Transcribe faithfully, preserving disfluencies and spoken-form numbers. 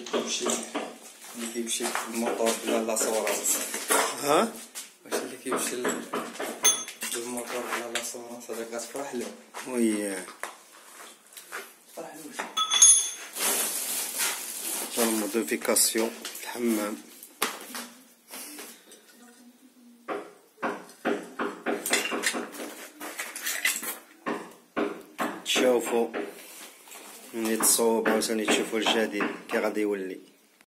كيمشي اللي كيمشي بالموطور بلا لاسورانس. ها واش اللي كيمشي بالموطور بلا لاسورانس هذاك غتفرح له. وياه فرح له شي الموديفيكاسيون في الحمام. تشوفوا ملي تصوب عاوتاني تشوفوا الجديد كي غادي يولي.